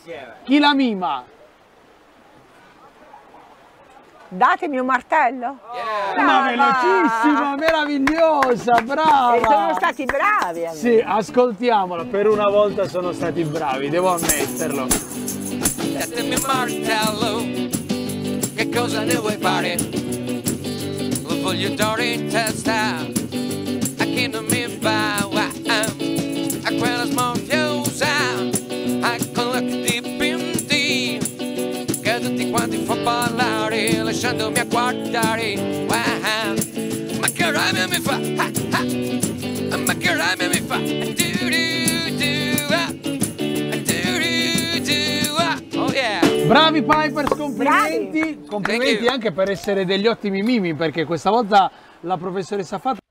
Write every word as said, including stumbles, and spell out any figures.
Chi la mima? Datemi un martello. Yeah. Ma velocissima, meravigliosa, brava! E sono stati bravi. Amici. Sì, ascoltiamola, per una volta sono stati bravi, devo ammetterlo. Datemi un martello, che cosa ne vuoi fare? Lo voglio dare in testa a chi non mi va, a quella smorfiosa, a quella che dipinti, che tutti quanti fa ballare, lasciandomi a guardare. Wow. Ma che rabbia mi fa, ha, ha. Ma che rabbia mi fa, do, do, do, ah. Do, do, do, ah. Oh yeah. Bravi Pipers, complimenti, Bravi. complimenti anche per essere degli ottimi mimi, perché questa volta la professoressa Fata